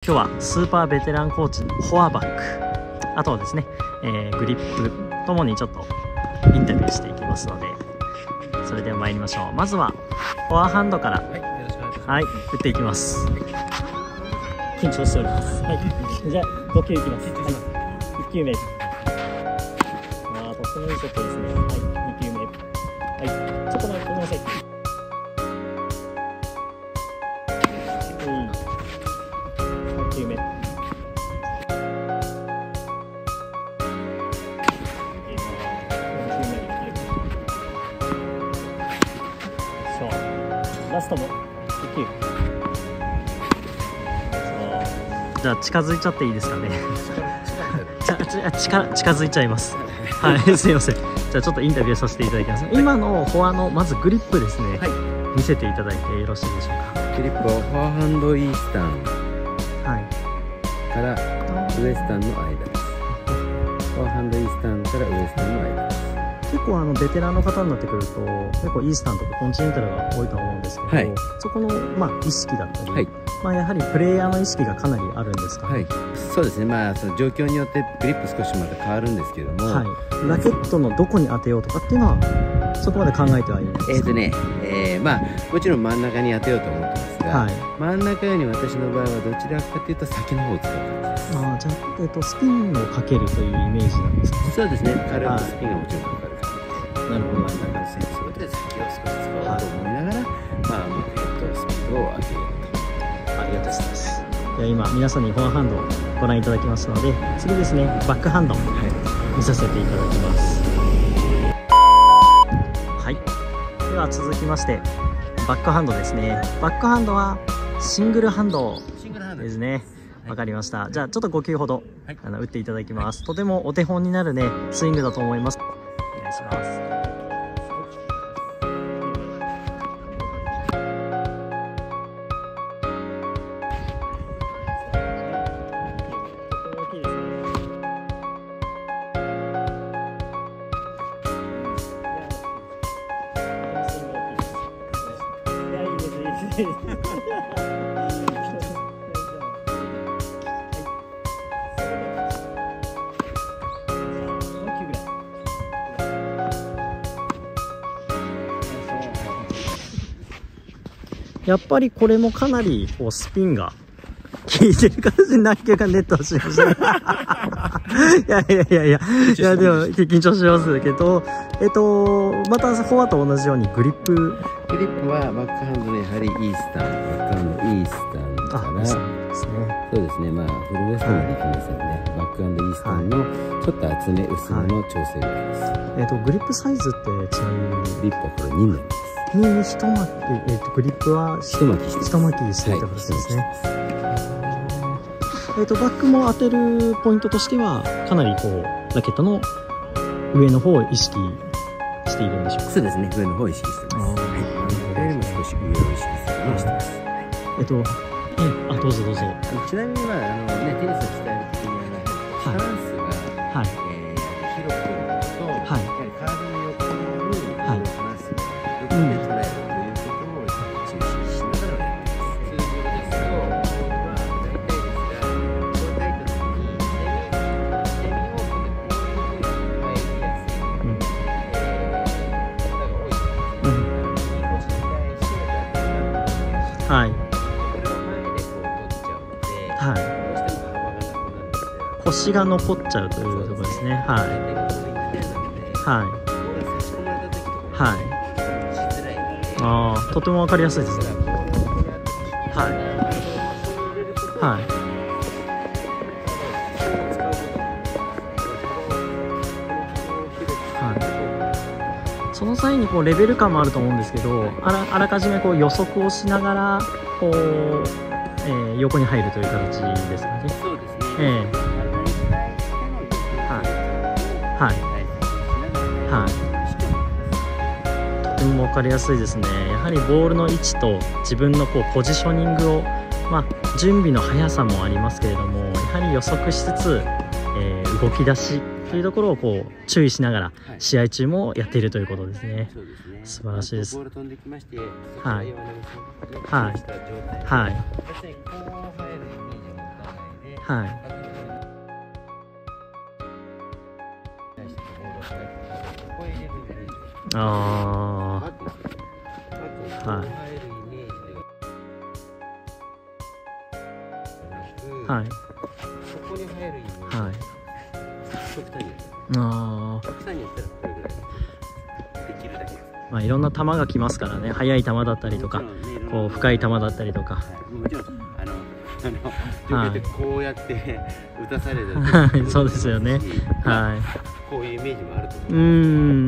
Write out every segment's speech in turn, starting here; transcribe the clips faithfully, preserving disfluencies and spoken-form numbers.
今日はスーパーベテランコーチのフォアバック、あとはですね、えー、グリップともにちょっとインタビューしていきますので、それでは参りましょう。まずはフォアハンドから、はい、よろしくお願いします。はい、打っていきます。はい、緊張しております。はい、じゃあご球いきます。はい、いっ球目。ああ、とってもいいショットですね。はい、に球目。はい、ちょっと待ってください。さん球目。ラストもいっ球。じゃあ近づいちゃっていいですかね。ちゃち近近づいちゃいます。はい、すいません。じゃあちょっとインタビューさせていただきます。今のフォアのまずグリップですね、はい、見せていただいてよろしいでしょうか。 グリップはフォアハンドイースタンからウエスタンの間です。フォアハンドイースタンからウエスタンの間です。 結構あのベテランの方になってくると結構イースタンとかコンチネンタルが多いと思うんですけど、はい、そこの、まあ、意識だったり、はい、まあ、やはりプレイヤーの意識がかなりあるんですかね。はい、 そうですね、まあ、その状況によってグリップ少しまた変わるんですけども、はい、 ラケットのどこに当てようとかっていうのはそこまで考えてはいないんですか。 えーとね、えー、まあもちろん真ん中に当てようと思ってますが、はい、真ん中より私の場合はどちらかというと先の方を使う感じです。 ああ、じゃあ、えーと、スピンをかけるというイメージなんですか。 そうですね、軽くスピンがもちろんかかる。 なるほど。 真ん中のセンスで先を少し使おうと思いながら、まあ、もうヘッドスピードを上げようと。 ありがとうございます。では今皆さんにフォアハンドをご覧いただきますので、次ですね、バックハンド、はい、見させていただきます。はい。では続きましてバックハンドですね。バックハンドはシングルハンドですね。わかりました。じゃあちょっとご球ほど、はい、あの打っていただきます。とてもお手本になるねスイングだと思います。お願いします。やっぱりこれもかなりこうスピンが効いてる形で何球かネットをしました。いやいやいやいや、いやでも緊張しますけど、えっとまたフォアと同じようにグリップ。 グリップはバックハンドでやはりイースタン、バックハンドイースタンから、そうですね、まあフルウエストまでいきませんね。バックハンドイースタンのちょっと厚め薄めの調整があります。 えっとグリップサイズってちなみにグリップはこれにになります。 にに一巻き、えっとグリップは一巻きして一巻きしていた形ですね。えっとバックも当てるポイントとしてはかなりこうラケットの上の方を意識しているんでしょうか。 そうですね、上の方を意識してます。はい、これよりも少し上を意識するようにしてます。 えっと、あ、どうぞどうぞ。 ちなみにまああのねテニスをしたい時にあのスタンスが、はい、えー、広くと、はい、やはり体の横に離す、横で捉えるということを注視しながらやってます。通常ですとボールは大体ですが、こうタイトルにセミセミオープンでこういうふうに入りやすい、うん、えー、方が多いと思うんですね。右腰に対して打点が入る。はい。腰が残っちゃうというところですね。はい。 はい。はい。ああ、とてもわかりやすいですね。はい。はい。はい。その際にこうレベル感もあると思うんですけど、あらあらかじめこう予測をしながらこう、えー、横に入るという形ですかね。 そうですね。 えーはいはい、とても分かりやすいですね。やはりボールの位置と自分のこうポジショニングを、まあ、準備の速さもありますけれども、やはり予測しつつ、えー、動き出しというところをこう注意しながら試合中もやっているということですね。素晴らしいです。はいはいはい。 はい。ああ。はい。はい。 そこに入るイメージ。 はい。 極端に。 ああ。 極端にやったらこれぐらいできるだけです。 まあいろんな球が来ますからね。速い球だったりとか、こう深い球だったりとか。 もちろんあのあの、はい、こうやって打たされたりそうですよね。はい。 こういうイメージもあると思う。 うん。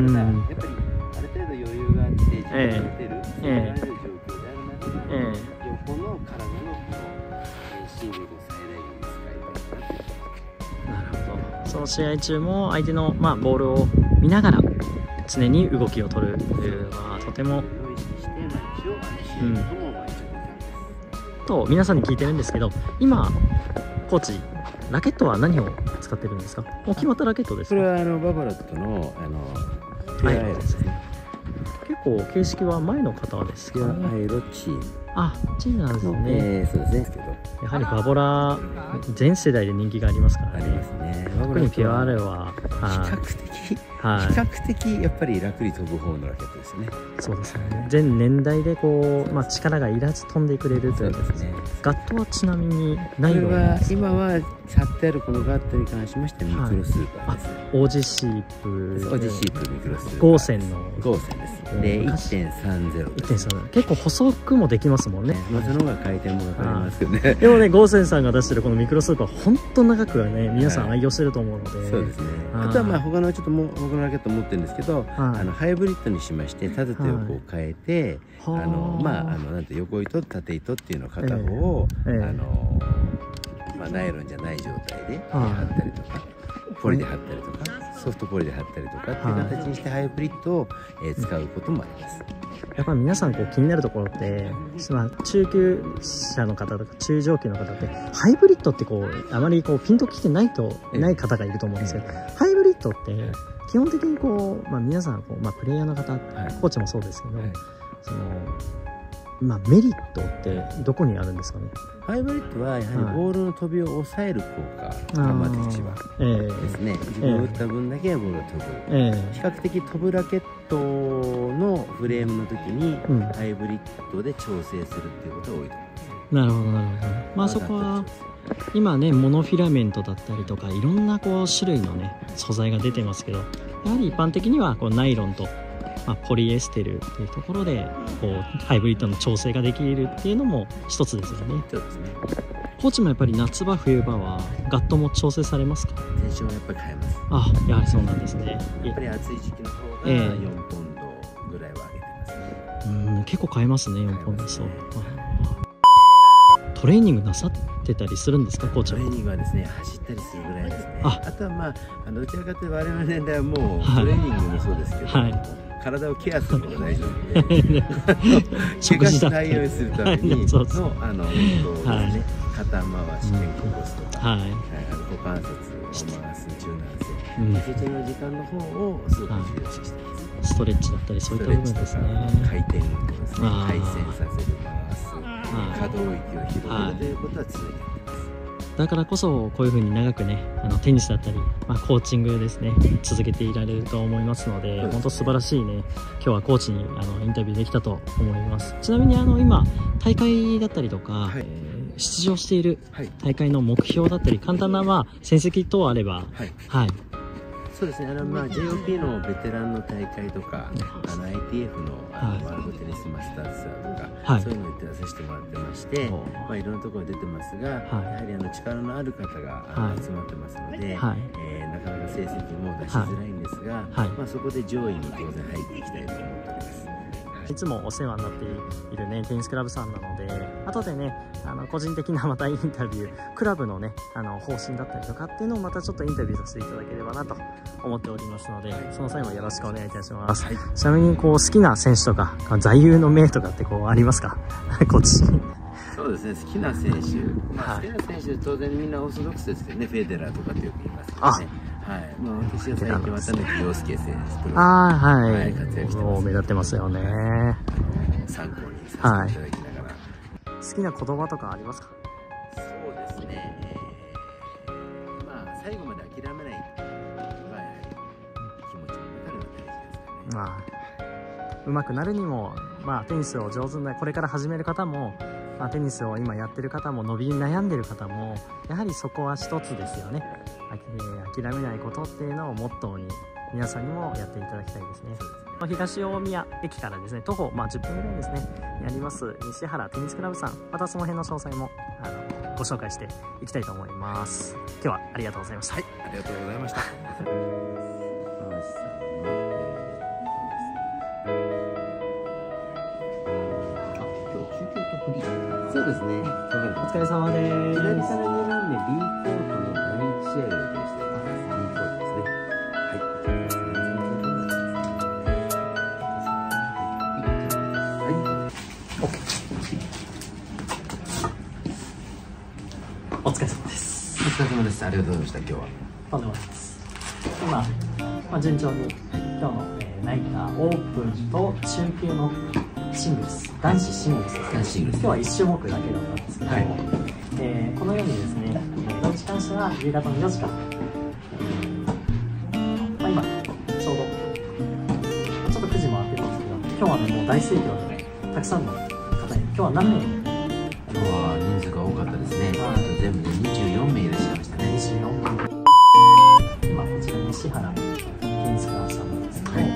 ただやっぱりある程度余裕があって自分で打てる、そういう状況であるならば、横の体の進力を最大限に使いたいなっていう。 なるほど。その試合中も相手のまあボールを見ながら常に動きを取るというのはとても。うん。と皆さんに聞いてるんですけど、今コーチラケットは何を使ってるんですか？もう決まったラケットですか？ これはあのババロットのあのペアアイロですね。 結構形式は前の方ですか？ ペアアイロチーム。 あ、チームなんですね。 えー、そうですね。ですけど。 やはりバボラ全世代で人気がありますからね。 ありますね。 特にピュアアレは比較的、はい、比較的やっぱり楽に飛ぶ方のラケットですね。 そうですね。全年代でこう、まあ、力がいらず飛んでくれるということですね。ガットはちなみにないのは今は貼ってあるこのガットに関しましてミクロスーパーです。 オージーシープ、 オージーシープミクロスーパー。 合線の合線です。で いってんさんゼロ。 いってんさんゼロ。結構細くもできますもんね。 まあその方が回転もかかりますけどね。 でもね、ゴーセンさんが出してるこのミクロスーパー本当長くはね、皆さん愛用してると思うので。 そうですね。あとはまあ他のちょっとも他のラケット持ってるんですけど、あのハイブリッドにしまして縦と横を変えて、あのまああのなんて横糸縦糸っていうのを片方をあのまあナイロンじゃない状態で貼ったりとか、ポリで貼ったりとか、ソフトポリで貼ったりとかっていう形にしてハイブリッドを使うこともあります。 やっぱり皆さんこう気になるところって、まあ、中級者の方とか中上級の方ってハイブリッドってこうあまりこうピンときてないとない方がいると思うんですけど、ハイブリッドって基本的にこう、まあ、皆さんこう、まあ、プレイヤーの方、はい、コーチもそうですけど、はい、そのまあ、メリットってどこにあるんですかね？ ハイブリッドはやはりボールの飛びを抑える効果がまず一番ですね。自分を打った分だけボールが飛ぶ、えー、比較的飛ぶラケットのフレームの時にハイブリッドで調整するっていうことが多いと思います。 なるほどなるほど。まあそこは今ねモノフィラメントだったりとかいろんなこう種類のね素材が出てますけど、やはり一般的にはこうナイロンとまあ、ポリエステルっていうところでこうハイブリッドの調整ができるっていうのも一つですよね。 そうですね。 コーチもやっぱり夏場冬場はガットも調整されますか？ テンションはやっぱり変えます。 あ、やはりそうなんですね。 やっぱり暑い時期の方がよんポンドぐらいは上げてますね。 うん、結構変えますねよんポンド。そう。トレーニングなさってたりするんですか、コーチは？ トレーニングはですね、走ったりするぐらいですね。あ, あとはまあ、あのどちらかというと我々の年代はもうトレーニングもそうですけど、はい、体をケアするのが大事なので、怪我しないようにするためにの、そうそうあの、ですね、はい、肩回し、肩甲骨とか、はい、股関節を回す柔軟性、うん、そちらの時間の方をすごく重要視しています。 ストレッチだったりそういった部分ですね。 回転運動ですね。回旋させる、回す、可動域を広げるということは常にやってます。 だからこそこういう風に長くね、あのテニスだったり、まあ、コーチングですね続けていられると思いますので、本当素晴らしいね今日はコーチにあのインタビューできたと思います。ちなみにあの今大会だったりとか、はい、出場している大会の目標だったり簡単なまあ戦績等あれば、はい、はい、 そうですね、あのまあ ジェイオーピー のベテランの大会とか、あの アイティーエフ のあのワールドテニスマスターズツアーとか、はい、そういうのに出させてもらってまして、まあいろんなところに出てますが、はい、やはりあの力のある方があの集まってますので、はい、えー、なかなか成績も出しづらいんですが、はい、まあそこで上位に当然入っていきたいと思っております。 いつもお世話になっているねテニスクラブさんなので、後でねあの個人的なまたインタビュー、クラブのねあの方針だったりとかっていうのをまたちょっとインタビューさせていただければなと思っておりますので、その際もよろしくお願いいたします。はい、ちなみにこう好きな選手とか座右の銘とかってこうありますか？コーチ。 そうですね、好きな選手、まあ、好きな選手当然みんなオーソドックスですけどね、フェデラーとかってよく言いますけどね。はい、まあ私は最近渡辺陽介選手と、 ああ、はい、 はい、活躍してます。 目立ってますよね。 参考にさせていただきながら、 はい、好きな言葉とかありますか？ そうですね、え最後まで諦めないのがやはり気持ちの中では大事ですかね。 まあ上手くなるにも、まあ、テニスを上手なこれから始める方も、まあ、テニスを今やってる方も伸び悩んでる方もやはりそこは一つですよね。諦めないことっていうのをモットーに皆さんにもやっていただきたいですね。東大宮駅からですね徒歩、まあ、じゅっぷんぐらいですねにあります西原テニスクラブさん、またその辺の詳細もあのご紹介していきたいと思います。今日はありがとうございました。 はい、ありがとうございました。そうですね。 お疲れ様です。 左からにばんめ B コートのだいいち試合を予定しています。B コートですね。はい。 お疲れ様です。 お疲れ様です。ありがとうございました。今日は。 とんでもないです。今、まあ、順調に今日の、えー、ナイターオープンと中級のシングルス、男子シングルスですね。 男子シングルス。 今日はいち種目だけだったんですけど、はい、えー、このようにですね、えー、土日関しては夕方のよじから、えーまあ、今ちょうどちょっとくじ回ってるんですけど、今日はねもう大盛況でね、たくさんの方に、今日は何名？ 今日は人数が多かったですね。あと全部でにじゅうよんめいいらっしゃいましたね。 にじゅうよんめい。今こちら西原テニスクラブさんなんですけど、はい、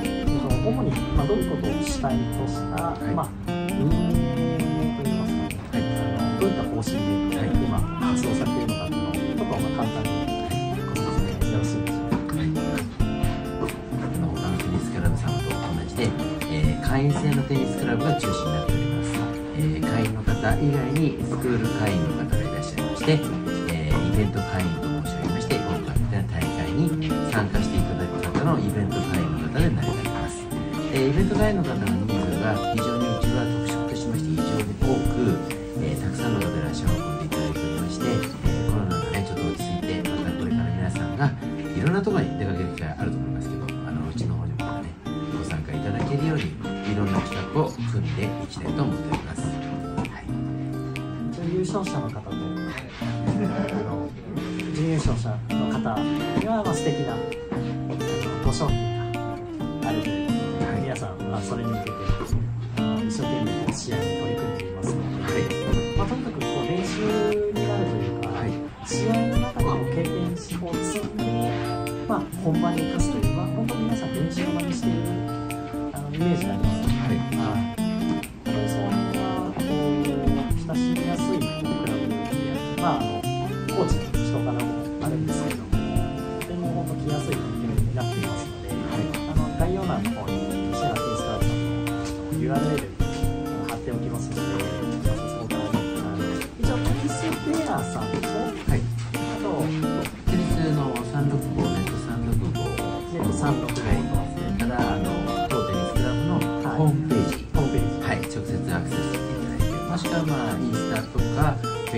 主に、まあ、どういうことをしたいとした、はい、まあ運営といいますかね、はい、あのどういった方針で、はい、今活動されているのかっていうのをちょっとまあ簡単にご説明よろしいでしょうか。はい、 あの他のテニスクラブさんと同じで、えー、会員制のテニスクラブが中心になっております。えー、会員の方以外にスクール会員の方がいらっしゃいまして、えー、イベント会員と申し上げまして、今回みたいな大会に参加していただく方のイベント会員の方で成り立ちます。えー、イベント会員の方の人数が非常にうちは特色としまして非常に多く、えー、たくさんの方で足を運んでいただいておりまして、えー、コロナがねちょっと落ち着いて、またこれから皆さんがいろんなところに出かける機会あると思いますけど、あのうちの方にもねご参加いただけるようにいろんな企画を組んでいきたいと思っております。はい、 優勝者の方とあの準優勝者の方にはまあ素敵なご賞品があるということで、はい、皆さん、まあ、それに向けてあの一生懸命試合に取り組んでいますので、はい、まあ、とにかくこう練習になるというか、はい、試合の中での経験を積んで、まあ、本番に生かすという、まあ、本当に皆さん練習を真似しているあのイメージがありますので、はい、はい、本当にその辺はこう親しみやすいクラブで、まあ、あのコーチの人柄もあるんですけども、とても本当来やすい環境になっていますので、はい、あの概要欄の方に西原テニスクラブさんの ユーアールエル 貼っておきますので、皆さんそこからね、あの一応テニスプレーヤーさんと、はい、あとテニスのさんろくご、ネットさんろくご、 ネットさんろくごと、はい、 ただあの当テニスクラブのホームページ、 ホームページ、 はい、直接アクセスしていただいて、もしくはまあインスタとか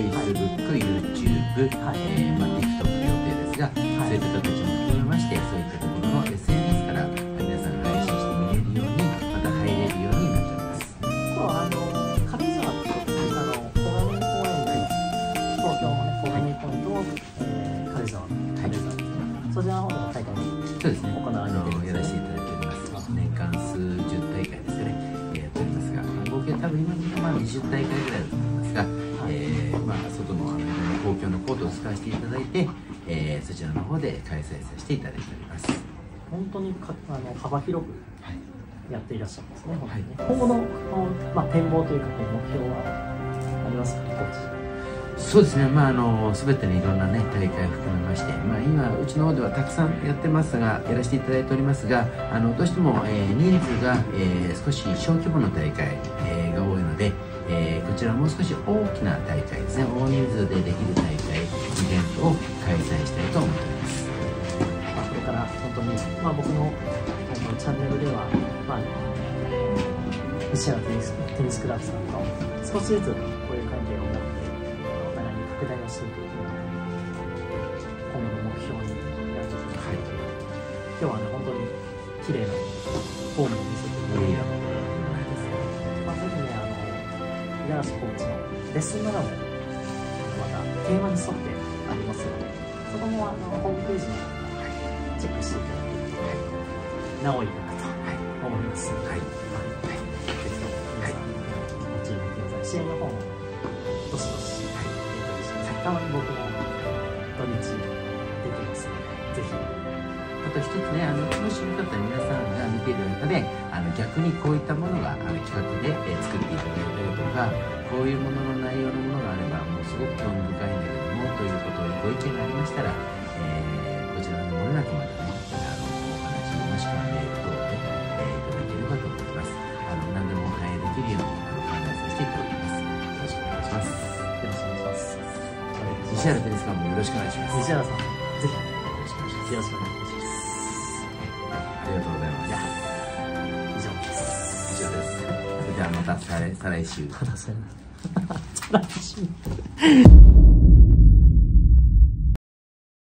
Facebook、YouTube、はい、えーまあ、TikTok の予定ですが、はい、そういった形も含めまして、そういったところの エスエヌエス から皆さん配信して見れるように、また入れるようになっております。 あの軽井沢とあの小金井公園で、東京のね小金井公園と、えー、軽井沢の軽井沢、はい、そちらの方でも大会そうですね、 行われている、 やらせていただいております。年間数十大会ですね、やっておりますが、合計多分今のまあにじゅう大会ぐらいだと思いますが、はい、えー、まあ、外のあの公共のコートを使わせていただいて、えー、そちらの方で開催させていただいております。 本当にかあの幅広くやっていらっしゃるんですね、本当にね。はい、今後の、まあ、展望というか、目標はありますか、コーチ？ そうですね、まあ、あの全てにいろんな、ね、大会を含めまして、まあ、今、うちの方ではたくさんやってますが、やらせていただいておりますが、あのどうしても、えー、人数が、えー、少し小規模の大会、えー、が多いので、えー、こちらもう少し大きな大会ですね、大人数でできる大会、イベントを開催したいと思っております。 まあ、これから本当に、まあ、僕のチャンネルでは、まあ、西原テニス、テニスクラブさんと少しずつこういう関係を持ってお互いに拡大をしていくというのが今後の目標になってきます。はい、今日はね本当に綺麗なフォームを見せていただいたので、まあ、ぜひねあの五十嵐コーチのレッスンなどもまたテーマに沿ってありますので、そそこもあのホームページチェックしていただけると、なおいいなと思いますので、はい、ぜひとも皆さんご注意ください。試合の方もどしどしエントリーしてください。たまに僕も土日出てますので、ぜひ。 あと一つね、あのもしよかったら皆さんが見ている中で、あの逆にこういったものがあの企画で、えー、作っていただいたりとか、こういうものの内容のものがあればもうすごく興味深いんだけどもということをご意見がありましたら、えー、こちらのもれなくまでね、あのお話もしくはメール等で、えー、いただければと思います。あの何でもお反映できるようにあの考えさせていただきます。よろしくお願いします。 よろしくお願いします。 西原テニス館もよろしくお願いします。 西原さん、ぜひよろしくお願いします。 ありがとうございます。 以上です。 以上です。それではまた再来再来週。 また再来週。